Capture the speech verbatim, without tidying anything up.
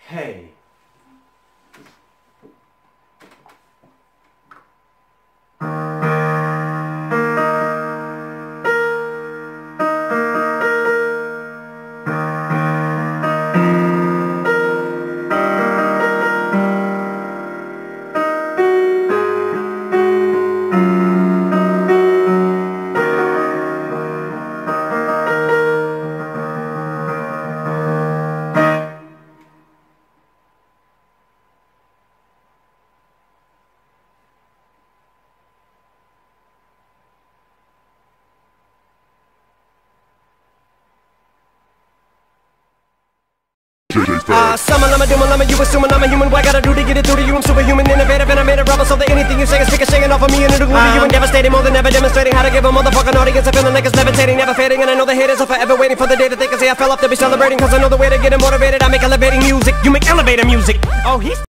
Hey. Uh, summon, I'm a doom, I'm a you assuming I'm a human. What I gotta do to get it through to you? I'm superhuman, innovative, and I made a rubber so that anything you say is stick shaking off of me and it'll glue to you and devastating. More than ever demonstrating how to give a motherfucking audience a feeling like it's levitating, never fading. And I know the haters are forever waiting for the day that they can say I fell off to be celebrating. Cause I know the way to get it motivated. I make elevating music, you make elevator music. Oh, he's